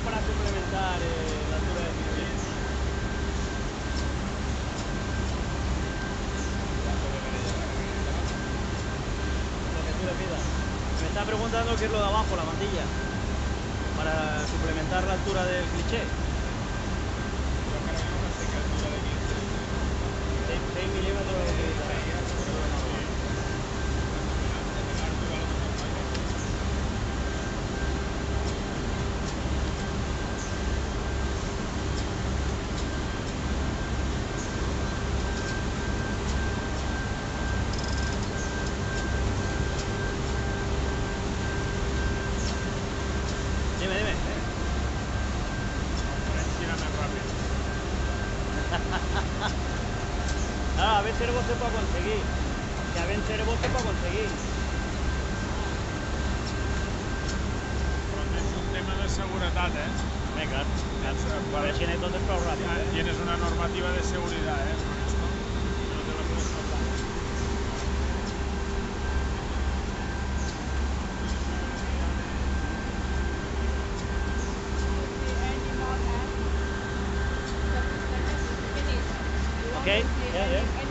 para suplementar la altura del cliché. Lo que tú le pidas. Me está preguntando qué es lo de abajo, la mantilla, para suplementar la altura del cliché. 6 milímetros de utilizar. Dime, dime. Claro, a veces vos se puede conseguir. Que a veces vos se puede conseguir. Però és un tema de seguretat, Venga, a ver si en esto te es rápido. Tienes una normativa de seguridad, con esto. No te lo puedes saltar. Okay, yeah.